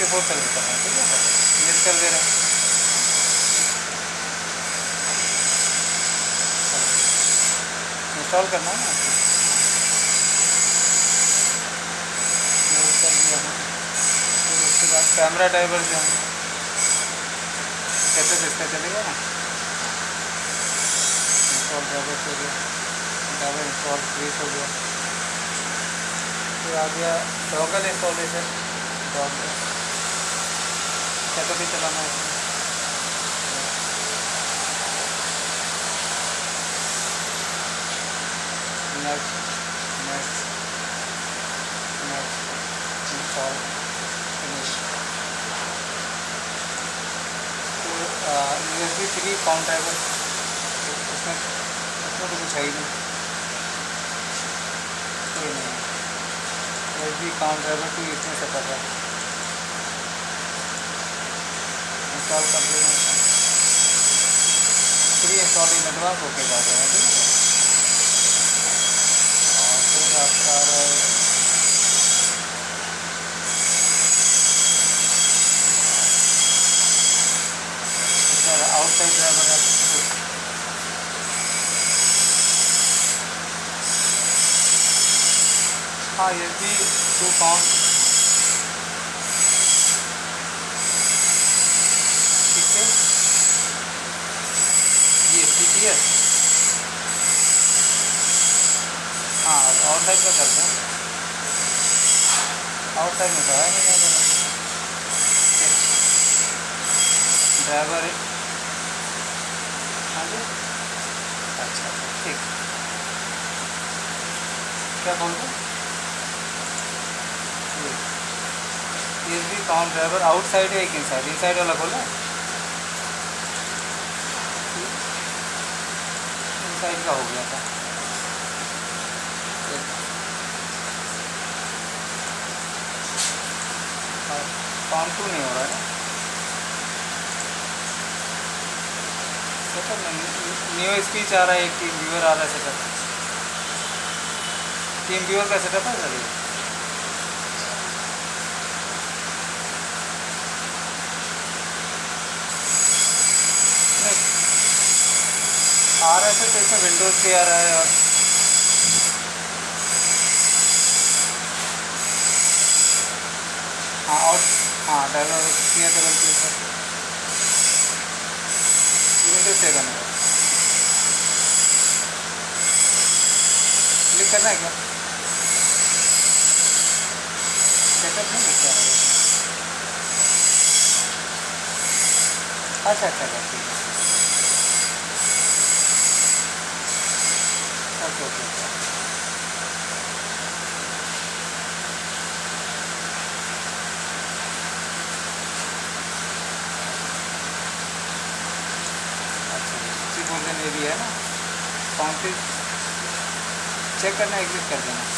24 service करना है, ठीक है सर, मिस कर दे रहे हैं। इंस्टॉल करना है ना, कर दिया हूँ। फिर उसके बाद कैमरा ड्राइवर जो है कैसे इसका चलेगा ना, इंस्टॉल ड्राइवर हो गया, ड्राइवर इंस्टॉल फ्रीज हो गया। फिर आ गया डॉगल इंस्टॉलेशन, डॉगल कैसे भी चलाना है इसमें। Next next next install finish. USB 3 pound driver, उसमें तो कुछ है ही नहीं, कोई नहीं है। USB काउंट ड्राइवर 2 इसमें सेटअप है, इंस्टॉल कर देना। प्री इंस्टॉल इन एडवांस होके जा रहा है, ठीक है। और फिर आपका आ रहा है आउटसाइड ड्राइवर है। हाँ, ये भी 2 पाउंड, ठीक है। ये CTS, हाँ आउटसाइड का करते हैं, आउटसाइड में तो है नहीं ड्राइवर। हाँ जी, अच्छा ठीक, क्या बोल रहे हैं। USB काउंट ड्राइवर आउटसाइड है, एक इनसाइड, इनसाइड वाला खोला, इनसाइड का हो गया था। पाउंड 2 नहीं हो रहा है ना, सेटअप में न्यू स्पीच आ रहा है, एक टीम व्यूअर आ रहा है सेटअप, टीम व्यूअर का सेटअप है सर। ये आ रहा है सर, तो इसमें विंडोज़ पे आ रहा है। और हाँ, और हाँ ड्राइवर क्लियर टेबल क्लिक कर, विंडोज 7 है, क्लिक करना है क्या, सेटअप नहीं दिखता है। अच्छा अच्छा ठीक है, ओके ओके। अच्छा, उसी वर्जन ये भी है ना, 34 चेक करना, एग्जिट कर देना।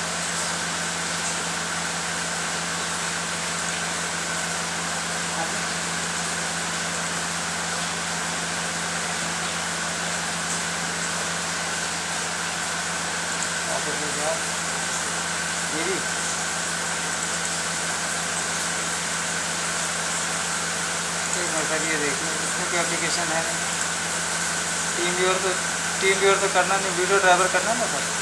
ये भी एक मिनट, ये देख लो इसमें कोई एप्लीकेशन है नहीं। टीम व्यूअर तो करना नहीं, वीडियो ड्राइवर करना ना सर।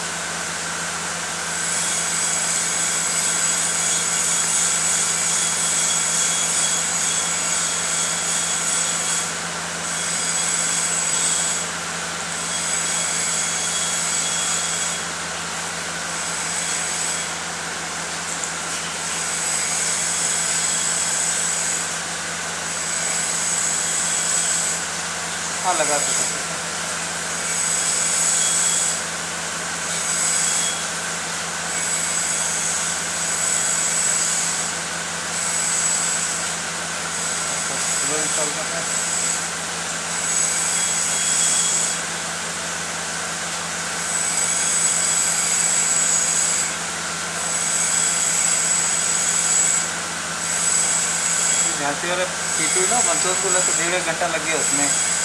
हाँ लगा तो सकते हैं। इंस्टॉल करना है, झांसी वाला P2 ना मंसूर को तो 1.5 घंटा लग गया उसमें,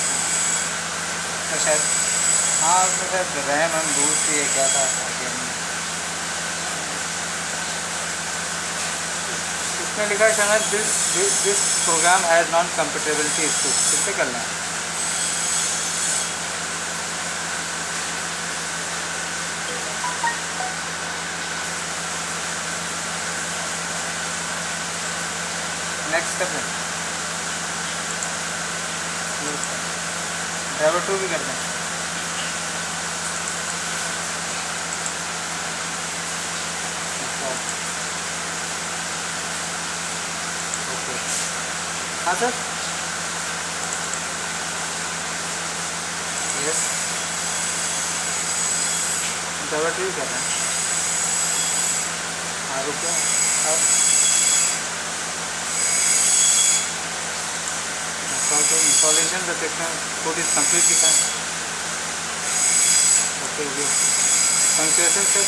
तो शायद हाँ उसमें शायद रैम हम दूर थी क्या था, इसमें लिखा है शायद this program has non compatibility issue, किससे करना है? नेक्स्ट कर दें, ड्राइवर 2 भी कर दें। ओके, हाँ सर, यस, ड्राइवर 2 भी कर रहे हैं। हाँ रुको अब इंस्टॉलेशन का देखते हैं, कोड इज कंप्लीट लिखा है। ओके हो गया, कंक्लूजन सर,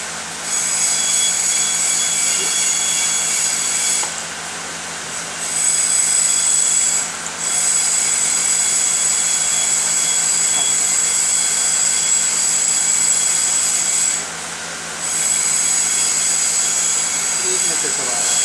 एक मिनट से सब आ रहा है।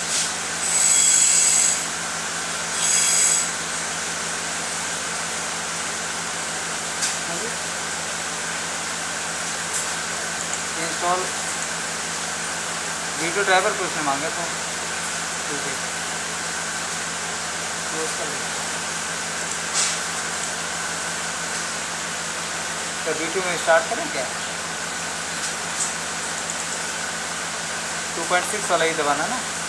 इंस्टॉल वीडियो ड्राइवर को उसने मांगा था, ठीक है, क्लोज कर लो। तो वीडियो में स्टार्ट करें क्या? 2.6 वाला ही दबाना ना।